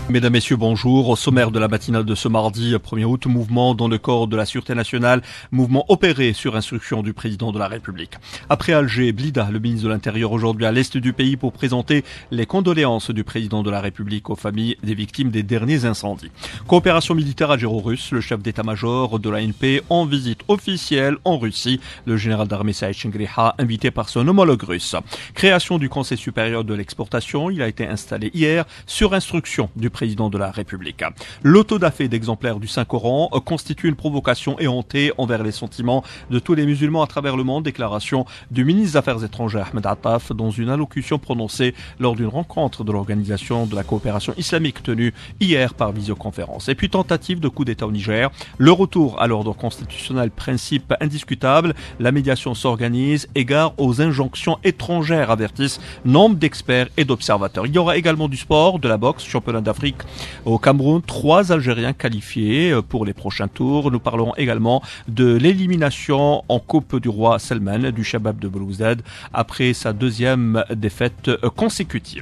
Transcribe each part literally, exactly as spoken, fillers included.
Mesdames, Messieurs, bonjour. Au sommaire de la matinale de ce mardi premier août, mouvement dans le corps de la Sûreté nationale, mouvement opéré sur instruction du président de la République. Après Alger, Blida, le ministre de l'Intérieur, aujourd'hui à l'est du pays pour présenter les condoléances du président de la République aux familles des victimes des derniers incendies. Coopération militaire algéro-russe, le chef d'état-major de l'A N P en visite officielle en Russie, le général d'armée Saïd Chengriha, invité par son homologue russe. Création du Conseil supérieur de l'exportation, il a été installé hier sur instruction du président de la République. L'autodafé d'exemplaires du Saint-Coran constitue une provocation éhontée envers les sentiments de tous les musulmans à travers le monde, déclaration du ministre des Affaires étrangères Ahmed Attaf dans une allocution prononcée lors d'une rencontre de l'Organisation de la coopération islamique tenue hier par visioconférence. Et puis tentative de coup d'État au Niger, le retour à l'ordre constitutionnel, principe indiscutable, la médiation s'organise, égard aux injonctions étrangères, avertissent nombre d'experts et d'observateurs. Il y aura également du sport, de la boxe, championnat d'Afrique au Cameroun, trois Algériens qualifiés pour les prochains tours. Nous parlerons également de l'élimination en Coupe du Roi Salman du Shabab de Belouizdad après sa deuxième défaite consécutive.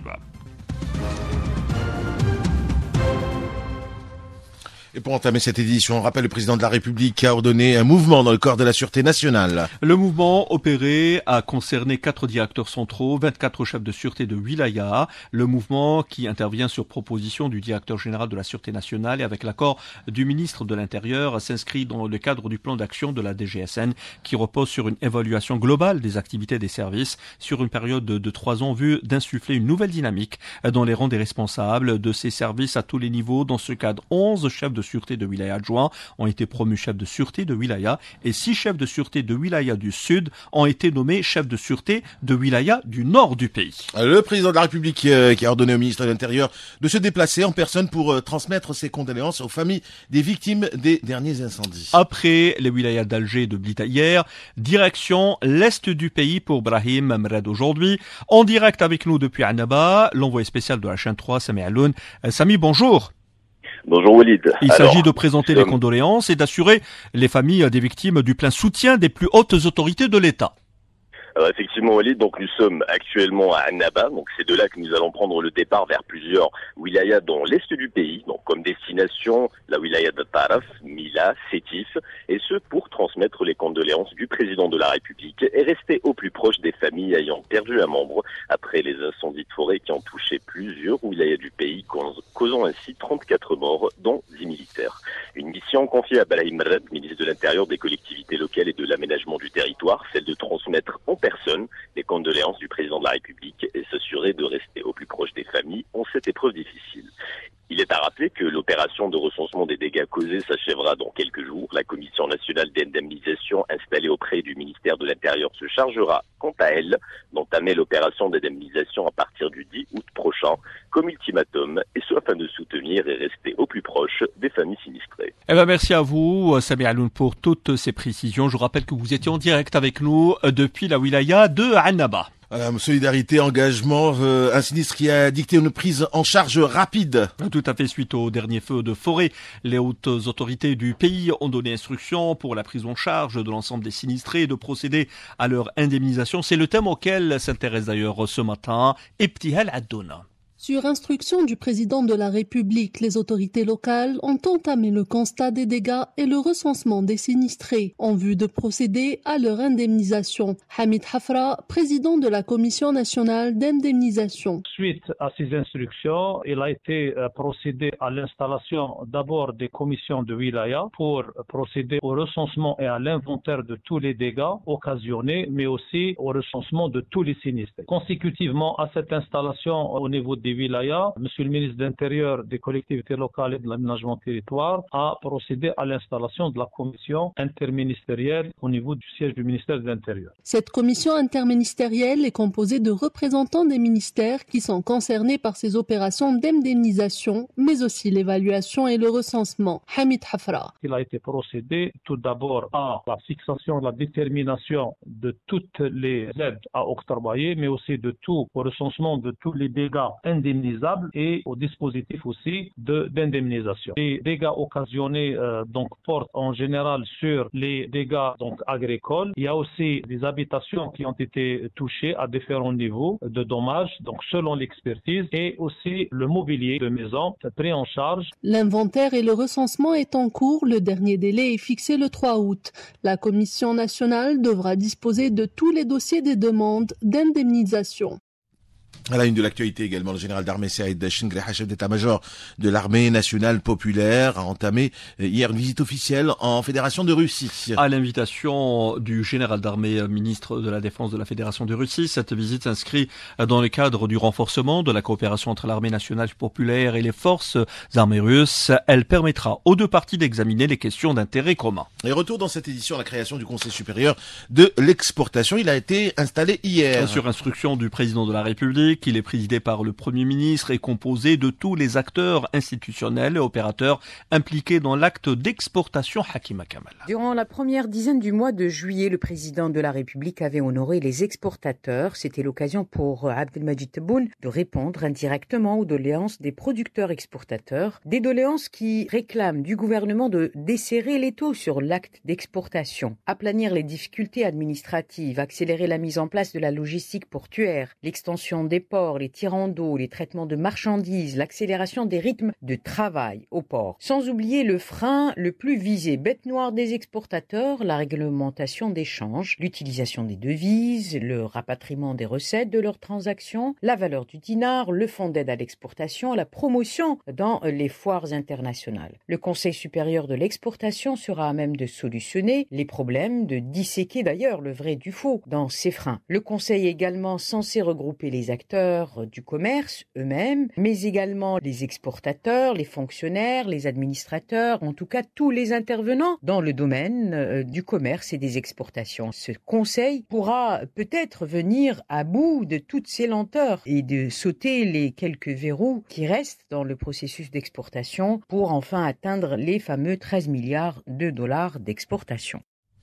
Et pour entamer cette édition, on rappelle le président de la République a ordonné un mouvement dans le corps de la Sûreté nationale. Le mouvement opéré a concerné quatre directeurs centraux, vingt-quatre chefs de sûreté de wilaya. Le mouvement qui intervient sur proposition du directeur général de la Sûreté nationale et avec l'accord du ministre de l'Intérieur s'inscrit dans le cadre du plan d'action de la D G S N qui repose sur une évaluation globale des activités des services sur une période de trois ans vue d'insuffler une nouvelle dynamique dans les rangs des responsables de ces services à tous les niveaux. Dans ce cadre, onze chefs de sûreté de wilaya adjoints ont été promus chefs de sûreté de wilaya et six chefs de sûreté de wilaya du sud ont été nommés chefs de sûreté de wilaya du nord du pays. Le président de la République euh, qui a ordonné au ministre de l'Intérieur de se déplacer en personne pour euh, transmettre ses condoléances aux familles des victimes des derniers incendies. Après les wilayas d'Alger et de Blida hier, direction l'est du pays pour Brahim Mred aujourd'hui. En direct avec nous depuis Annaba, l'envoyé spécial de la chaîne trois, Sami Aloun. Euh, Sami, bonjour. Bonjour Walid. Il s'agit de présenter les condoléances et d'assurer les familles des victimes du plein soutien des plus hautes autorités de l'État. Alors effectivement Walid, donc nous sommes actuellement à Annaba, donc c'est de là que nous allons prendre le départ vers plusieurs wilayas dans l'est du pays, donc comme destination la wilaya de Taraf, Mila, Sétif, et ce pour transmettre les condoléances du président de la République et rester au plus proche des familles ayant perdu un membre après les incendies de forêt qui ont touché plusieurs wilayas du pays, causant ainsi trente-quatre morts, dont dix militaires. Une mission confiée à Brahim Mred, ministre de l'Intérieur, des collectivités locales et de l'aménagement du territoire, celle de transmettre en personne les condoléances du président de la République et s'assurer de rester au plus proche des familles en cette épreuve difficile. Il est à rappeler que l'opération de recensement des dégâts causés s'achèvera dans quelques jours. La Commission nationale d'indemnisation installée auprès du ministère de l'Intérieur se chargera, quant à elle, d'entamer l'opération d'indemnisation à partir du dix août prochain, comme ultimatum, et ce afin de soutenir et rester au plus proche des familles sinistrées. Eh ben, merci à vous, Sami Aloun, pour toutes ces précisions. Je rappelle que vous étiez en direct avec nous depuis la wilaya de Annaba. Voilà, solidarité, engagement, euh, un sinistre qui a dicté une prise en charge rapide. Tout à fait, suite au dernier feu de forêt, les hautes autorités du pays ont donné instruction pour la prise en charge de l'ensemble des sinistrés et de procéder à leur indemnisation. C'est le thème auquel s'intéresse d'ailleurs ce matin Ebtihal Addouna. Sur instruction du président de la République, les autorités locales ont entamé le constat des dégâts et le recensement des sinistrés en vue de procéder à leur indemnisation. Hamid Hafra, président de la Commission nationale d'indemnisation. Suite à ces instructions, il a été procédé à l'installation d'abord des commissions de wilaya pour procéder au recensement et à l'inventaire de tous les dégâts occasionnés, mais aussi au recensement de tous les sinistrés. Consécutivement à cette installation au niveau des wilayas, Monsieur le ministre de l'Intérieur, des collectivités locales et de l'aménagement du territoire a procédé à l'installation de la commission interministérielle au niveau du siège du ministère de l'Intérieur. Cette commission interministérielle est composée de représentants des ministères qui sont concernés par ces opérations d'indemnisation, mais aussi l'évaluation et le recensement. Hamid Hafra. Il a été procédé tout d'abord à la fixation, la détermination de toutes les aides à octroyer, mais aussi de tout au recensement de tous les dégâts indemnisables et au dispositif aussi de, d'indemnisation. Les dégâts occasionnés euh, donc portent en général sur les dégâts donc agricoles. Il y a aussi des habitations qui ont été touchées à différents niveaux de dommages, donc selon l'expertise, et aussi le mobilier de maison pris en charge. L'inventaire et le recensement est en cours. Le dernier délai est fixé le trois août. La Commission nationale devra disposer de tous les dossiers des demandes d'indemnisation. À la une de l'actualité également, le général d'armée Saïd Chingreh, chef d'état-major de l'armée nationale populaire, a entamé hier une visite officielle en Fédération de Russie. À l'invitation du général d'armée, ministre de la Défense de la Fédération de Russie, cette visite s'inscrit dans le cadre du renforcement de la coopération entre l'armée nationale populaire et les forces armées russes. Elle permettra aux deux parties d'examiner les questions d'intérêt commun. Et retour dans cette édition à la création du Conseil supérieur de l'exportation. Il a été installé hier. Sur instruction du président de la République, il est présidé par le Premier ministre et composé de tous les acteurs institutionnels et opérateurs impliqués dans l'acte d'exportation. Hakima Kamal. Durant la première dizaine du mois de juillet, le président de la République avait honoré les exportateurs. C'était l'occasion pour Abdelmajid Tebboune de répondre indirectement aux doléances des producteurs exportateurs. Des doléances qui réclament du gouvernement de desserrer l'étau sur l'acte d'exportation, aplanir les difficultés administratives, accélérer la mise en place de la logistique portuaire, l'extension des ports, les tirants d'eau, les traitements de marchandises, l'accélération des rythmes de travail au port. Sans oublier le frein le plus visé, bête noire des exportateurs, la réglementation des changes, l'utilisation des devises, le rapatriement des recettes de leurs transactions, la valeur du dinar, le fonds d'aide à l'exportation, la promotion dans les foires internationales. Le Conseil supérieur de l'exportation sera à même de solutionner les problèmes, de disséquer d'ailleurs le vrai du faux dans ces freins. Le Conseil est également censé regrouper les acteurs du commerce eux-mêmes, mais également les exportateurs, les fonctionnaires, les administrateurs, en tout cas tous les intervenants dans le domaine euh, du commerce et des exportations. Ce conseil pourra peut-être venir à bout de toutes ces lenteurs et de sauter les quelques verrous qui restent dans le processus d'exportation pour enfin atteindre les fameux treize milliards de dollars d'exportation.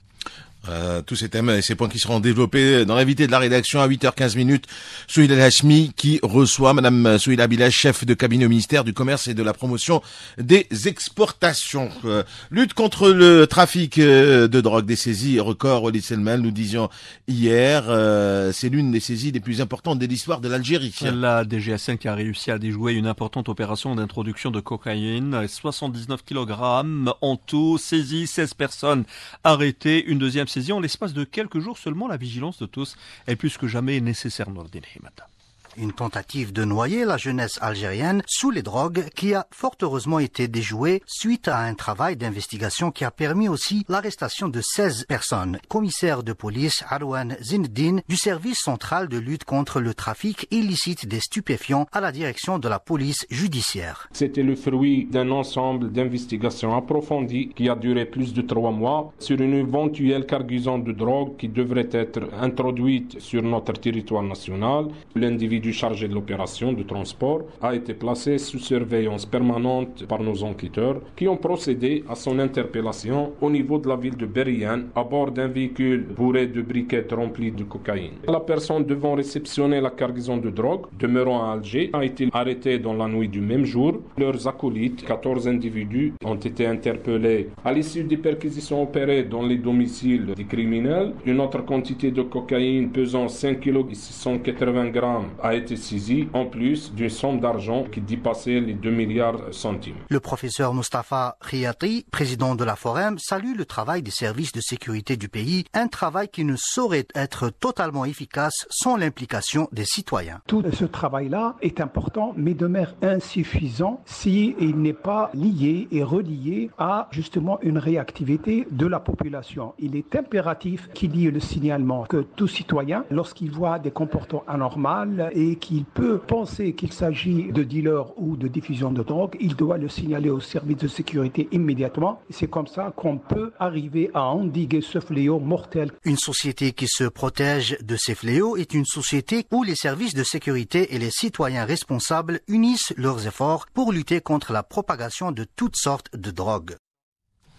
Euh, tous ces thèmes et ces points qui seront développés dans l'invité de la rédaction à huit heures quinze minutes, Souhila El-Hachmi, qui reçoit Madame Souhila Bilal, chef de cabinet au ministère du Commerce et de la Promotion des Exportations. Euh, lutte contre le trafic euh, de drogue, des saisies records, Walid Selmal, nous disions hier, euh, c'est l'une des saisies les plus importantes de l'histoire de l'Algérie. La D G S cinq a réussi à déjouer une importante opération d'introduction de cocaïne, soixante-dix-neuf kilogrammes en tout, saisie, seize personnes arrêtées, une deuxième saisie en l'espace de quelques jours seulement. La vigilance de tous est plus que jamais nécessaire. Nordin Himata. Une tentative de noyer la jeunesse algérienne sous les drogues qui a fort heureusement été déjouée suite à un travail d'investigation qui a permis aussi l'arrestation de seize personnes. Commissaire de police Arwan Zinedine du service central de lutte contre le trafic illicite des stupéfiants à la direction de la police judiciaire. C'était le fruit d'un ensemble d'investigations approfondies qui a duré plus de trois mois sur une éventuelle cargaison de drogue qui devrait être introduite sur notre territoire national. L'individu chargé de l'opération de transport a été placé sous surveillance permanente par nos enquêteurs qui ont procédé à son interpellation au niveau de la ville de Beriane à bord d'un véhicule bourré de briquettes remplies de cocaïne. La personne devant réceptionner la cargaison de drogue, demeurant à Alger, a été arrêtée dans la nuit du même jour. Leurs acolytes, quatorze individus, ont été interpellés. À l'issue des perquisitions opérées dans les domiciles des criminels, une autre quantité de cocaïne pesant cinq virgule six cent quatre-vingts grammes a été saisie, en plus d'une somme d'argent qui dépassait les deux milliards centimes. Le professeur Mustafa Khiyati, président de la Forem, salue le travail des services de sécurité du pays, un travail qui ne saurait être totalement efficace sans l'implication des citoyens. Tout ce travail-là est important, mais demeure insuffisant s'il n'est pas lié et relié à justement une réactivité de la population. Il est impératif qu'il y ait le signalement, que tout citoyen, lorsqu'il voit des comportements anormaux et qu'il peut penser qu'il s'agit de dealers ou de diffusion de drogue, il doit le signaler au service de sécurité immédiatement. C'est comme ça qu'on peut arriver à endiguer ce fléau mortel. Une société qui se protège de ces fléaux est une société où les services de sécurité et les citoyens responsables unissent leurs efforts pour lutter contre la propagation de toutes sortes de drogues.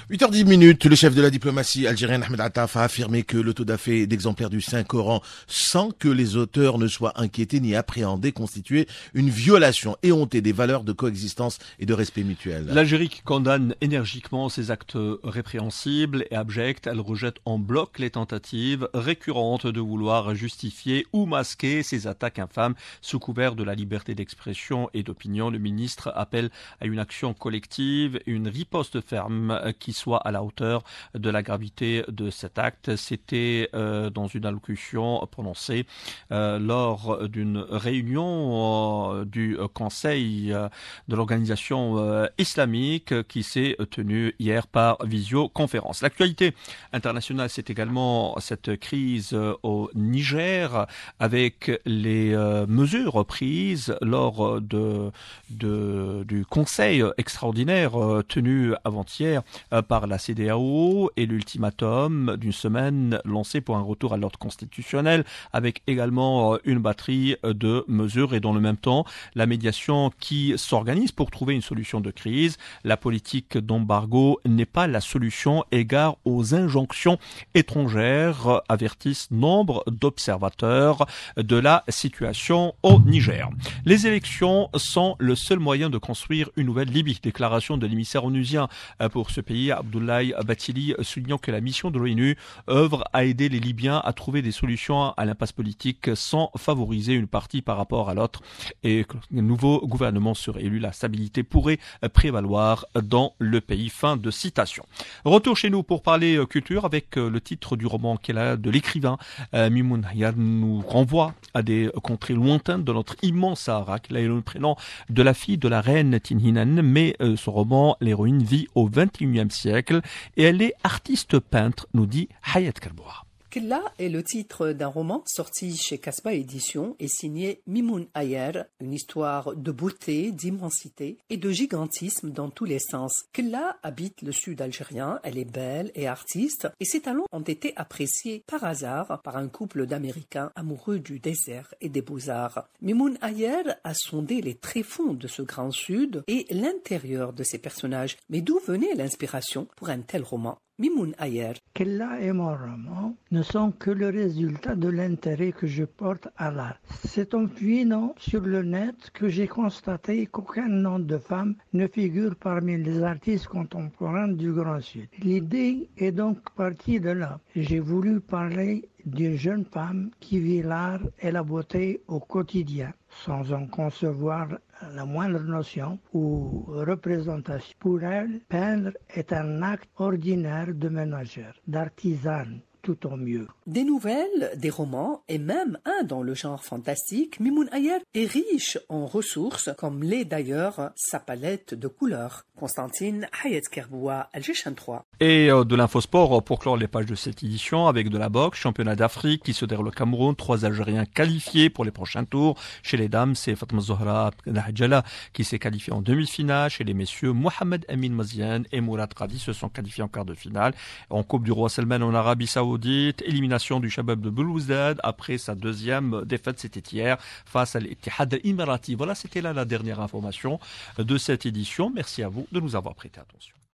huit heures dix minutes, le chef de la diplomatie algérienne Ahmed Attaf a affirmé que l'autodafé d'exemplaires du Saint-Coran, sans que les auteurs ne soient inquiétés ni appréhendés, constituait une violation éhontée des valeurs de coexistence et de respect mutuel. L'Algérie qui condamne énergiquement ces actes répréhensibles et abjects, elle rejette en bloc les tentatives récurrentes de vouloir justifier ou masquer ces attaques infâmes sous couvert de la liberté d'expression et d'opinion. Le ministre appelle à une action collective et une riposte ferme qui soit à la hauteur de la gravité de cet acte. C'était euh, dans une allocution prononcée euh, lors d'une réunion euh, du Conseil euh, de l'organisation euh, islamique qui s'est tenue hier par visioconférence. L'actualité internationale, c'est également cette crise euh, au Niger avec les euh, mesures prises lors de, de, du Conseil extraordinaire euh, tenu avant-hier euh, par la C E D E A O et l'ultimatum d'une semaine lancé pour un retour à l'ordre constitutionnel avec également une batterie de mesures et dans le même temps la médiation qui s'organise pour trouver une solution de crise. La politique d'embargo n'est pas la solution égard aux injonctions étrangères, avertissent nombre d'observateurs de la situation au Niger. Les élections sont le seul moyen de construire une nouvelle Libye. Déclaration de l'émissaire onusien pour ce pays, Abdoulaye Bathily, soulignant que la mission de l'ONU œuvre à aider les Libyens à trouver des solutions à l'impasse politique sans favoriser une partie par rapport à l'autre et que le nouveau gouvernement serait élu, la stabilité pourrait prévaloir dans le pays. Fin de citation. Retour chez nous pour parler culture avec le titre du roman qu'elle a de l'écrivain euh, Mimoun Ayer nous renvoie à des contrées lointaines de notre immense Sahara, qu'il a eu le prénom de la fille de la reine Tinhinan, mais euh, ce roman, l'héroïne vit au vingt et unième siècle et elle est artiste peintre, nous dit Hayat Kerboua. Killa est le titre d'un roman sorti chez Casbah Éditions et signé Mimoun Ayer, une histoire de beauté, d'immensité et de gigantisme dans tous les sens. Killa habite le sud algérien, elle est belle et artiste et ses talents ont été appréciés par hasard par un couple d'Américains amoureux du désert et des beaux-arts. Mimoun Ayer a sondé les tréfonds de ce grand sud et l'intérieur de ses personnages. Mais d'où venait l'inspiration pour un tel roman? Mimoun Ayer. Killa et mon roman ne sont que le résultat de l'intérêt que je porte à l'art. C'est en fouillant sur le net que j'ai constaté qu'aucun nom de femme ne figure parmi les artistes contemporains du Grand Sud. L'idée est donc partie de là. J'ai voulu parler d'une jeune femme qui vit l'art et la beauté au quotidien, sans en concevoir la moindre notion ou représentation. Pour elle, peindre est un acte ordinaire de ménagère, d'artisane, tout au mieux. Des nouvelles, des romans et même un dans le genre fantastique, Mimoun Ayer est riche en ressources, comme l'est d'ailleurs sa palette de couleurs. Constantine Hayat Kerboua, Alger trois. Et euh, de l'infosport pour clore les pages de cette édition avec de la boxe, championnat d'Afrique qui se déroule au Cameroun, trois Algériens qualifiés pour les prochains tours. Chez les dames, c'est Fatma Zohra Nahjala qui s'est qualifié en demi-finale. Chez les messieurs, Mohamed Amin Mazian et Mourad Qadi se sont qualifiés en quart de finale. En Coupe du Roi Salman en Arabie Saoudite, élimination du Shabab de Belouizdad après sa deuxième défaite, c'était hier, face à l'Ittihad Emirati. Voilà, c'était là la dernière information de cette édition. Merci à vous de nous avoir prêté attention.